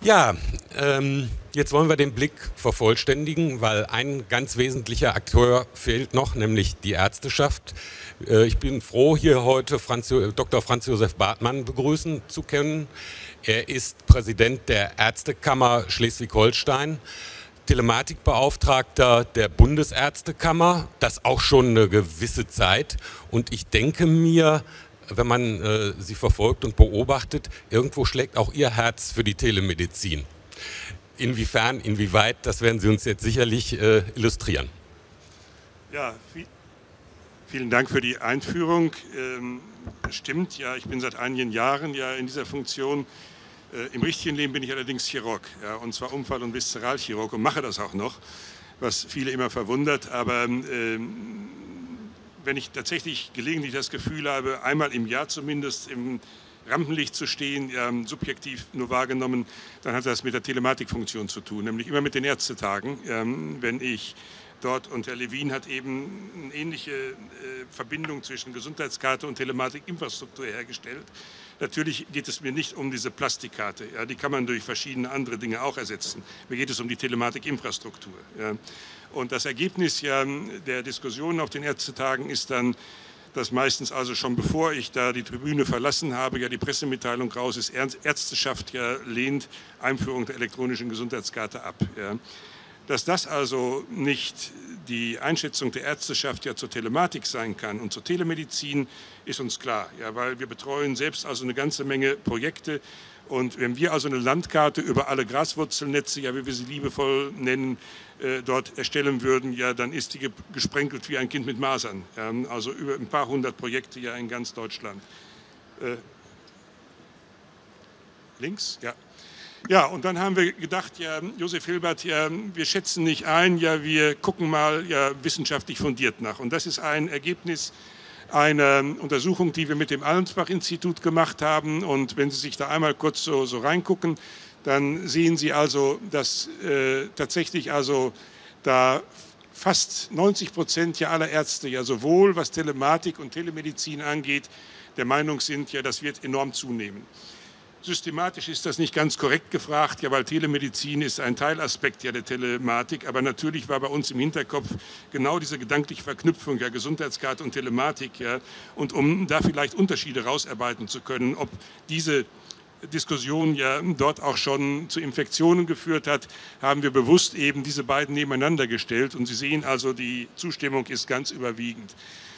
Ja, jetzt wollen wir den Blick vervollständigen, weil ein ganz wesentlicher Akteur fehlt noch, nämlich die Ärzteschaft. Ich bin froh, hier heute Dr. Franz Josef Bartmann begrüßen zu können. Er ist Präsident der Ärztekammer Schleswig-Holstein, Telematikbeauftragter der Bundesärztekammer, das auch schon eine gewisse Zeit. Und ich denke mir, wenn man sie verfolgt und beobachtet, irgendwo schlägt auch Ihr Herz für die Telemedizin. Inwiefern, inwieweit, das werden Sie uns jetzt sicherlich illustrieren. Ja, vielen Dank für die Einführung. Stimmt, ja, ich bin seit einigen Jahren ja in dieser Funktion. Im richtigen Leben bin ich allerdings Chirurg, ja, und zwar Unfall- und Viszeralchirurg und mache das auch noch, was viele immer verwundert, aber wenn ich tatsächlich gelegentlich das Gefühl habe, einmal im Jahr zumindest im Rampenlicht zu stehen, subjektiv nur wahrgenommen, dann hat das mit der Telematikfunktion zu tun, nämlich immer mit den Ärztetagen. Wenn ich dort, und Herr Levin hat eben eine ähnliche Verbindung zwischen Gesundheitskarte und Telematikinfrastruktur hergestellt. Natürlich geht es mir nicht um diese Plastikkarte, ja, die kann man durch verschiedene andere Dinge auch ersetzen. Mir geht es um die Telematikinfrastruktur. Ja. Und das Ergebnis ja der Diskussionen auf den Ärztetagen ist dann, dass meistens also schon bevor ich da die Tribüne verlassen habe, ja die Pressemitteilung raus ist, Ärzteschaft ja lehnt Einführung der elektronischen Gesundheitskarte ab. Ja. Dass das also nicht die Einschätzung der Ärzteschaft ja zur Telematik sein kann und zur Telemedizin, ist uns klar, ja, weil wir betreuen selbst also eine ganze Menge Projekte. Und wenn wir also eine Landkarte über alle Graswurzelnetze, ja, wie wir sie liebevoll nennen, dort erstellen würden, ja, dann ist die gesprenkelt wie ein Kind mit Masern. Ja, also über ein paar hundert Projekte ja in ganz Deutschland. Links, ja. Ja, und dann haben wir gedacht, ja, Josef Hilbert, ja, wir schätzen nicht ein, ja, wir gucken mal ja, wissenschaftlich fundiert nach. Und das ist ein Ergebnis einer Untersuchung, die wir mit dem Allensbach-Institut gemacht haben. Und wenn Sie sich da einmal kurz so reingucken, dann sehen Sie also, dass tatsächlich also da fast 90% ja aller Ärzte ja sowohl was Telematik und Telemedizin angeht, der Meinung sind, ja, das wird enorm zunehmen. Systematisch ist das nicht ganz korrekt gefragt, ja, weil Telemedizin ist ein Teilaspekt ja der Telematik, aber natürlich war bei uns im Hinterkopf genau diese gedankliche Verknüpfung, ja, Gesundheitskarte und Telematik, ja, und um da vielleicht Unterschiede rausarbeiten zu können, ob diese Diskussion ja dort auch schon zu Infektionen geführt hat, haben wir bewusst eben diese beiden nebeneinander gestellt und Sie sehen also, die Zustimmung ist ganz überwiegend.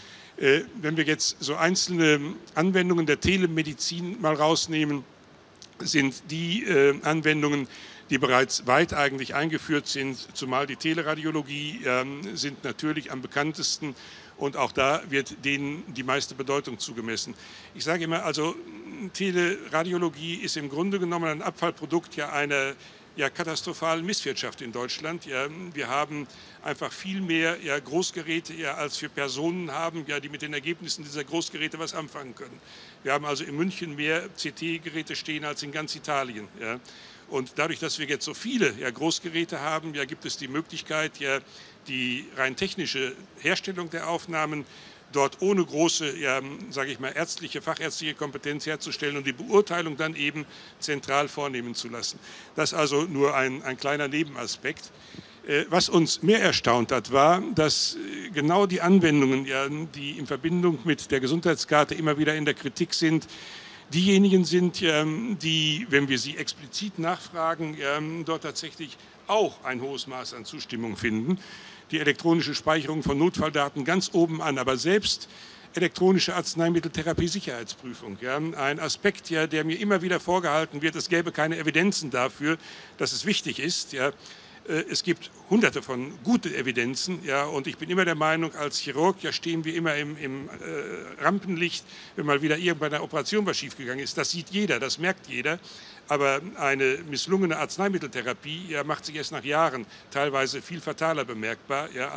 Wenn wir jetzt so einzelne Anwendungen der Telemedizin mal rausnehmen, sind die Anwendungen, die bereits weit eigentlich eingeführt sind, zumal die Teleradiologie sind natürlich am bekanntesten und auch da wird denen die meiste Bedeutung zugemessen. Ich sage immer, also Teleradiologie ist im Grunde genommen ein Abfallprodukt ja einer katastrophalen Misswirtschaft in Deutschland. Ja, wir haben einfach viel mehr ja, Großgeräte, ja, als wir Personen haben, ja, die mit den Ergebnissen dieser Großgeräte was anfangen können. Wir haben also in München mehr CT-Geräte stehen als in ganz Italien. Ja. Und dadurch, dass wir jetzt so viele ja, Großgeräte haben, ja, gibt es die Möglichkeit, ja, die rein technische Herstellung der Aufnahmen dort ohne große, ja, sage ich mal, fachärztliche Kompetenz herzustellen und die Beurteilung dann eben zentral vornehmen zu lassen. Das ist also nur ein kleiner Nebenaspekt. Was uns mehr erstaunt hat, war, dass genau die Anwendungen, ja, die in Verbindung mit der Gesundheitskarte immer wieder in der Kritik sind, diejenigen sind, ja, die, wenn wir sie explizit nachfragen, ja, dort tatsächlich auch ein hohes Maß an Zustimmung finden. Die elektronische Speicherung von Notfalldaten ganz oben an, aber selbst elektronische Arzneimitteltherapie-Sicherheitsprüfung, ja, ein Aspekt, ja, der mir immer wieder vorgehalten wird, es gäbe keine Evidenzen dafür, dass es wichtig ist. Ja. Es gibt hunderte von guten Evidenzen, ja, und ich bin immer der Meinung, als Chirurg ja, stehen wir immer im Rampenlicht, wenn mal wieder bei einer Operation was schiefgegangen ist. Das sieht jeder, das merkt jeder. Aber eine misslungene Arzneimitteltherapie ja, macht sich erst nach Jahren teilweise viel fataler bemerkbar, ja,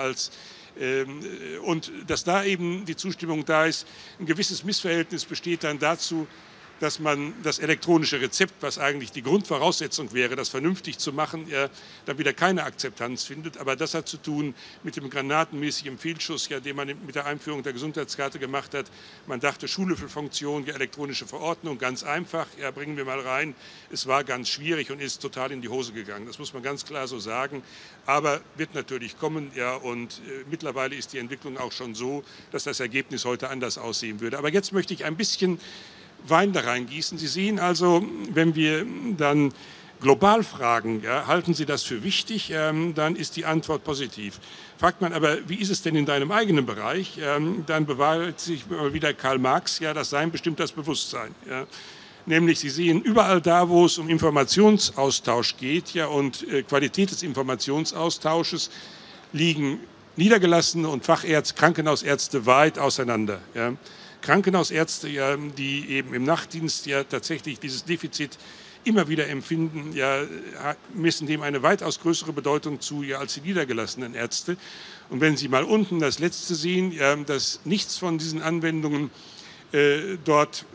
und dass da eben die Zustimmung da ist. Ein gewisses Missverhältnis besteht dann dazu, dass man das elektronische Rezept, was eigentlich die Grundvoraussetzung wäre, das vernünftig zu machen, dann wieder keine Akzeptanz findet. Aber das hat zu tun mit dem granatenmäßigen Fehlschuss, den man mit der Einführung der Gesundheitskarte gemacht hat. Man dachte, Schulhilfefunktion, elektronische Verordnung, ganz einfach, bringen wir mal rein. Es war ganz schwierig und ist total in die Hose gegangen. Das muss man ganz klar so sagen. Aber wird natürlich kommen, und mittlerweile ist die Entwicklung auch schon so, dass das Ergebnis heute anders aussehen würde. Aber jetzt möchte ich ein bisschen Wein da reingießen. Sie sehen also, wenn wir dann global fragen, halten Sie das für wichtig, dann ist die Antwort positiv. Fragt man aber, wie ist es denn in deinem eigenen Bereich, dann bewahrheitet sich mal wieder Karl Marx, das Sein bestimmt das Bewusstsein. Nämlich, Sie sehen, überall da, wo es um Informationsaustausch geht und Qualität des Informationsaustausches, liegen Niedergelassene und Krankenhausärzte weit auseinander. Krankenhausärzte, die eben im Nachtdienst tatsächlich dieses Defizit immer wieder empfinden, messen dem eine weitaus größere Bedeutung zu, als die niedergelassenen Ärzte. Und wenn Sie mal unten das Letzte sehen, dass nichts von diesen Anwendungen dort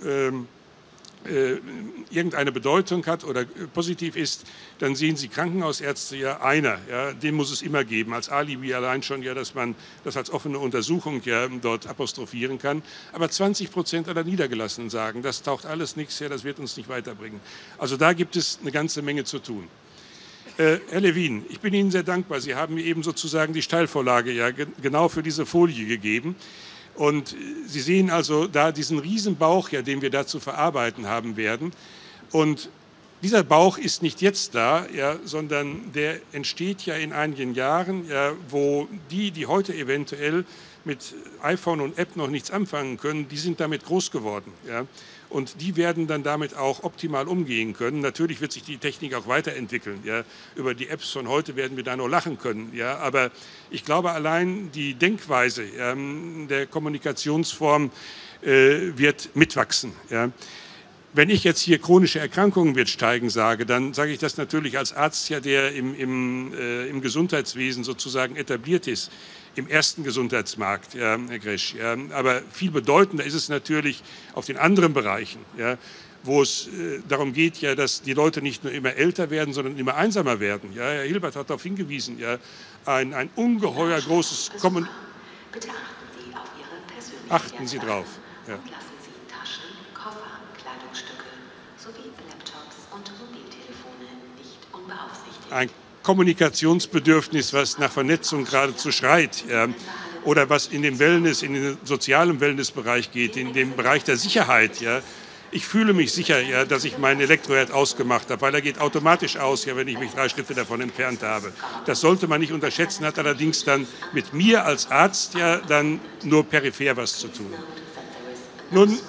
irgendeine Bedeutung hat oder positiv ist, dann sehen Sie Krankenhausärzte einer, den muss es immer geben, als Alibi allein schon, dass man das als offene Untersuchung dort apostrophieren kann. Aber 20% aller Niedergelassenen sagen, das taucht alles nichts her, das wird uns nicht weiterbringen. Also da gibt es eine ganze Menge zu tun. Herr Levin, ich bin Ihnen sehr dankbar. Sie haben mir eben sozusagen die Steilvorlage genau für diese Folie gegeben. Und Sie sehen also da diesen Riesenbauch, den wir da zu verarbeiten haben werden. Und dieser Bauch ist nicht jetzt da, sondern der entsteht in einigen Jahren, wo die heute eventuell mit iPhone und App noch nichts anfangen können, die sind damit groß geworden. Und die werden dann damit auch optimal umgehen können. Natürlich wird sich die Technik auch weiterentwickeln. Über die Apps von heute werden wir da noch lachen können. Aber ich glaube, allein die Denkweise der Kommunikationsform wird mitwachsen. Wenn ich jetzt hier chronische Erkrankungen wird steigen sage, dann sage ich das natürlich als Arzt, der im Gesundheitswesen sozusagen etabliert ist, im ersten Gesundheitsmarkt, Herr Gresch. Aber viel bedeutender ist es natürlich auf den anderen Bereichen, wo es darum geht, dass die Leute nicht nur immer älter werden, sondern immer einsamer werden. Herr Hilbert hat darauf hingewiesen, ein ungeheuer großes Kommen. Bitte achten Sie auf Ihre persönliche Achten Sie drauf. Und lassen Sie Taschen, Koffer, Kleidungsstücke sowie Laptops und Mobiltelefone nicht unbeaufsichtigt. Ein Kommunikationsbedürfnis, was nach Vernetzung geradezu schreit, oder was in den Wellness, in den sozialen Wellnessbereich geht, in den Bereich der Sicherheit. Ich fühle mich sicher, dass ich meinen Elektroherd ausgemacht habe, weil er geht automatisch aus, wenn ich mich 3 Schritte davon entfernt habe. Das sollte man nicht unterschätzen, hat allerdings dann mit mir als Arzt dann nur peripher was zu tun. Nun,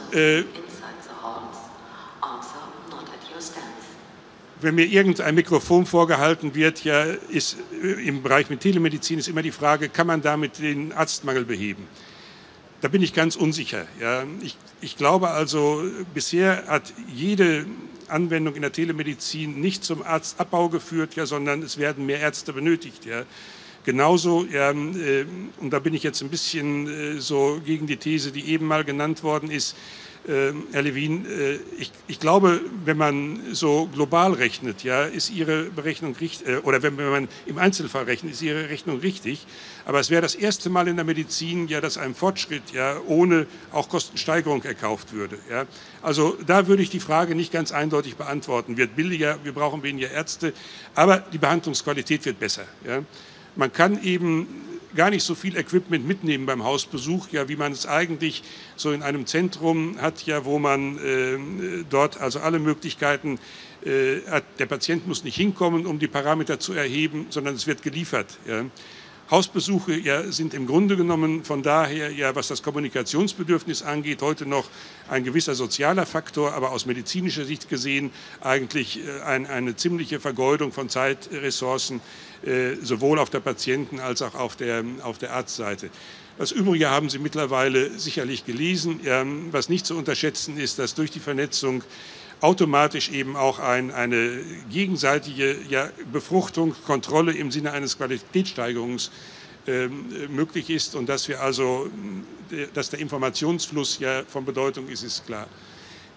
wenn mir irgendein Mikrofon vorgehalten wird, ist im Bereich mit Telemedizin ist immer die Frage, kann man damit den Arztmangel beheben? Da bin ich ganz unsicher. Ich glaube also, bisher hat jede Anwendung in der Telemedizin nicht zum Arztabbau geführt, sondern es werden mehr Ärzte benötigt. Genauso, und da bin ich jetzt ein bisschen so gegen die These, die eben mal genannt worden ist, Herr Levin, ich glaube, wenn man so global rechnet, ist Ihre Berechnung richtig, oder wenn man im Einzelfall rechnet, ist Ihre Rechnung richtig. Aber es wäre das erste Mal in der Medizin, dass ein Fortschritt ohne auch Kostensteigerung erkauft würde. Also da würde ich die Frage nicht ganz eindeutig beantworten. Wird billiger, wir brauchen weniger Ärzte, aber die Behandlungsqualität wird besser. Man kann eben gar nicht so viel Equipment mitnehmen beim Hausbesuch, wie man es eigentlich so in einem Zentrum hat, wo man dort also alle Möglichkeiten hat. Der Patient muss nicht hinkommen, um die Parameter zu erheben, sondern es wird geliefert. Hausbesuche sind im Grunde genommen von daher, was das Kommunikationsbedürfnis angeht, heute noch ein gewisser sozialer Faktor, aber aus medizinischer Sicht gesehen eigentlich eine ziemliche Vergeudung von Zeitressourcen, sowohl auf der Patienten- als auch auf der Arztseite. Das Übrige haben Sie mittlerweile sicherlich gelesen. Was nicht zu unterschätzen ist, dass durch die Vernetzung automatisch eben auch eine gegenseitige Befruchtung, Kontrolle im Sinne eines Qualitätssteigerungs möglich ist und dass wir also, dass der Informationsfluss von Bedeutung ist, ist klar.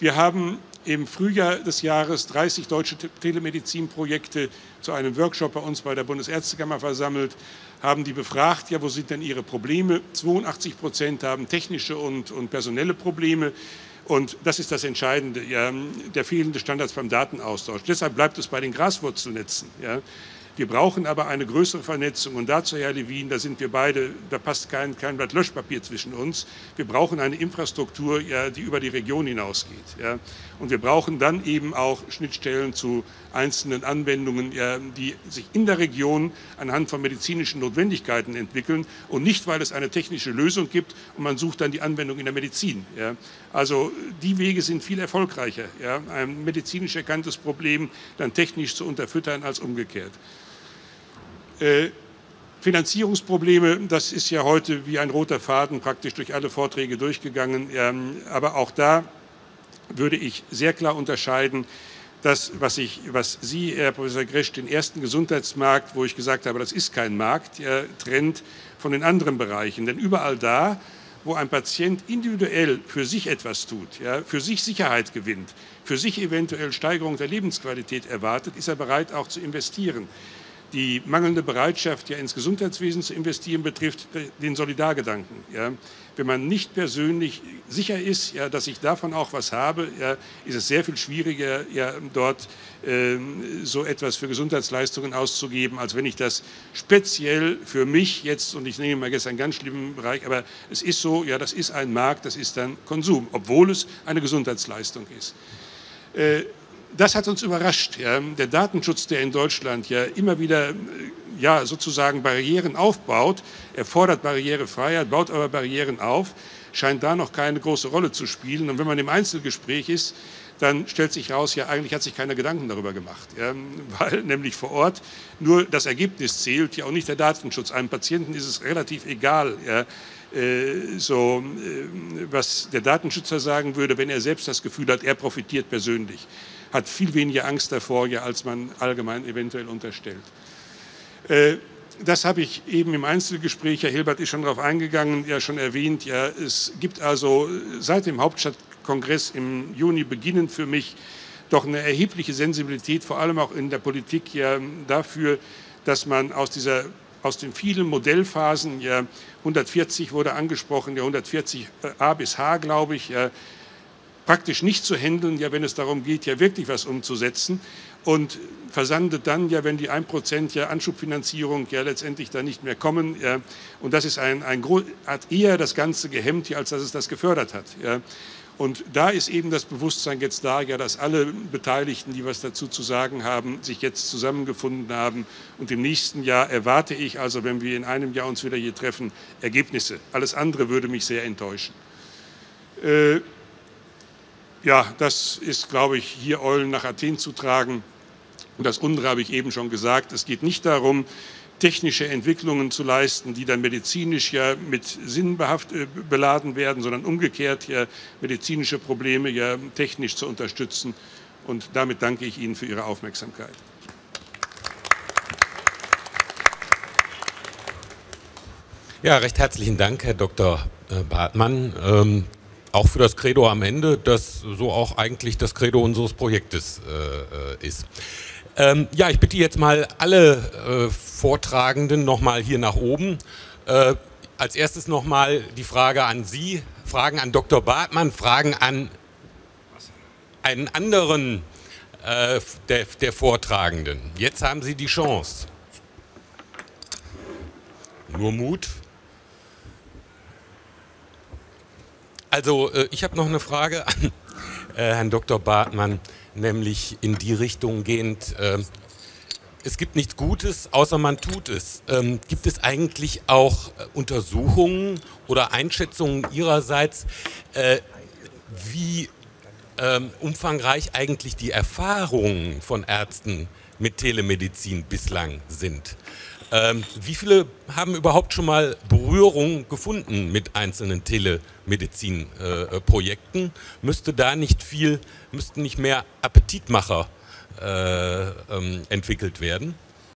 Wir haben im Frühjahr des Jahres 30 deutsche Telemedizinprojekte zu einem Workshop bei uns bei der Bundesärztekammer versammelt, haben die befragt, ja, wo sind denn ihre Probleme? 82% haben technische und personelle Probleme. Und das ist das Entscheidende, ja, der fehlende Standards beim Datenaustausch. Deshalb bleibt es bei den Graswurzelnetzen. Ja. Wir brauchen aber eine größere Vernetzung und dazu, Herr Levin, da sind wir beide, da passt kein Blatt Löschpapier zwischen uns. Wir brauchen eine Infrastruktur, ja, die über die Region hinausgeht. Ja. Und wir brauchen dann eben auch Schnittstellen zu einzelnen Anwendungen, ja, die sich in der Region anhand von medizinischen Notwendigkeiten entwickeln und nicht, weil es eine technische Lösung gibt und man sucht dann die Anwendung in der Medizin. Ja. Also die Wege sind viel erfolgreicher, ja, ein medizinisch erkanntes Problem dann technisch zu unterfüttern als umgekehrt. Finanzierungsprobleme, das ist ja heute wie ein roter Faden praktisch durch alle Vorträge durchgegangen. Aber auch da würde ich sehr klar unterscheiden, das, was Sie, Herr Professor Gresch, den ersten Gesundheitsmarkt, wo ich gesagt habe, das ist kein Markt, trennt von den anderen Bereichen. Denn überall da, wo ein Patient individuell für sich etwas tut, ja, für sich Sicherheit gewinnt, für sich eventuell Steigerung der Lebensqualität erwartet, ist er bereit auch zu investieren. Die mangelnde Bereitschaft, ja, ins Gesundheitswesen zu investieren, betrifft den Solidargedanken. Ja. Wenn man nicht persönlich sicher ist, ja, dass ich davon auch was habe, ja, ist es sehr viel schwieriger, ja, dort so etwas für Gesundheitsleistungen auszugeben, als wenn ich das speziell für mich jetzt, und ich nehme mal jetzt einen ganz schlimmen Bereich, aber es ist so, ja, das ist ein Markt, das ist dann Konsum, obwohl es eine Gesundheitsleistung ist. Das hat uns überrascht. Ja. Der Datenschutz, der in Deutschland ja immer wieder ja, sozusagen Barrieren aufbaut, er fordert Barrierefreiheit, baut aber Barrieren auf, scheint da noch keine große Rolle zu spielen. Und wenn man im Einzelgespräch ist, dann stellt sich raus, ja, eigentlich hat sich keiner Gedanken darüber gemacht, ja, weil nämlich vor Ort nur das Ergebnis zählt, ja, auch nicht der Datenschutz. Einem Patienten ist es relativ egal, ja, was der Datenschützer sagen würde, wenn er selbst das Gefühl hat, er profitiert persönlich. Hat viel weniger Angst davor, ja, als man allgemein eventuell unterstellt. Das habe ich eben im Einzelgespräch, Herr Hilbert ist schon darauf eingegangen, ja schon erwähnt, ja, es gibt also seit dem Hauptstadtkongress im Juni beginnend für mich doch eine erhebliche Sensibilität, vor allem auch in der Politik, ja, dafür, dass man aus den vielen Modellphasen, ja, 140 wurde angesprochen, ja, 140 A bis H, glaube ich, ja, praktisch nicht zu handeln, ja, wenn es darum geht, ja wirklich was umzusetzen und versandet dann, ja, wenn die 1% ja Anschubfinanzierung ja letztendlich da nicht mehr kommen. Ja, und das ist hat eher das Ganze gehemmt, ja, als dass es das gefördert hat. Ja. Und da ist eben das Bewusstsein jetzt da, ja, dass alle Beteiligten, die was dazu zu sagen haben, sich jetzt zusammengefunden haben. Und im nächsten Jahr erwarte ich, also wenn wir in einem Jahr uns wieder hier treffen, Ergebnisse. Alles andere würde mich sehr enttäuschen. Ja, das ist, glaube ich, hier Eulen nach Athen zu tragen. Und das andere habe ich eben schon gesagt. Es geht nicht darum, technische Entwicklungen zu leisten, die dann medizinisch ja mit Sinn beladen werden, sondern umgekehrt ja medizinische Probleme ja technisch zu unterstützen. Und damit danke ich Ihnen für Ihre Aufmerksamkeit. Ja, recht herzlichen Dank, Herr Dr. Bartmann. Auch für das Credo am Ende, das so auch eigentlich das Credo unseres Projektes ist. Ja, ich bitte jetzt mal alle Vortragenden nochmal hier nach oben. Als erstes nochmal die Frage an Sie, Fragen an Dr. Bartmann, Fragen an einen anderen der Vortragenden. Jetzt haben Sie die Chance. Nur Mut. Also ich habe noch eine Frage an Herrn Dr. Bartmann, nämlich in die Richtung gehend, es gibt nichts Gutes, außer man tut es. Gibt es eigentlich auch Untersuchungen oder Einschätzungen Ihrerseits, wie umfangreich eigentlich die Erfahrungen von Ärzten mit Telemedizin bislang sind? Wie viele haben überhaupt schon mal Berührung gefunden mit einzelnen Telemedizin-Projekten? Müssten nicht mehr Appetitmacher entwickelt werden?